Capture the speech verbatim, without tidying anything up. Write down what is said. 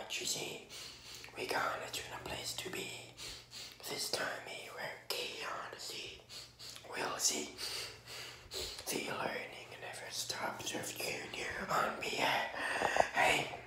what you see. We gonna to the place to be. This time we work on the sea. We'll see. The learning never stops with you on behalf. Hey.